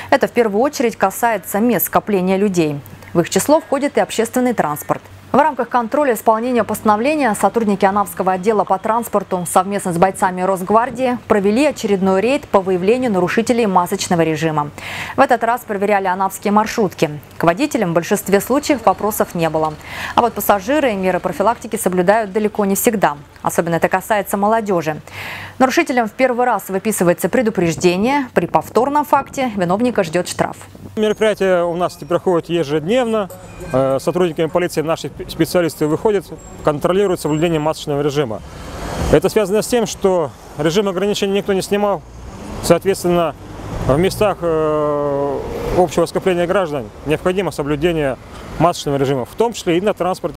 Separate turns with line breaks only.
Это в первую очередь касается мест скопления людей. В их число входит и общественный транспорт. В рамках контроля исполнения постановления сотрудники Анапского отдела по транспорту совместно с бойцами Росгвардии провели очередной рейд по выявлению нарушителей масочного режима. В этот раз проверяли анапские маршрутки. К водителям в большинстве случаев вопросов не было. А вот пассажиры меры профилактики соблюдают далеко не всегда. Особенно это касается молодежи. Нарушителям в первый раз выписывается предупреждение. При повторном факте виновника ждет штраф.
Мероприятие у нас проходит ежедневно. Сотрудниками полиции наши специалисты выходят, контролируют соблюдение масочного режима. Это связано с тем, что режим ограничений никто не снимал. Соответственно, в местах общего скопления граждан необходимо соблюдение масочного режима, в том числе и на транспорте.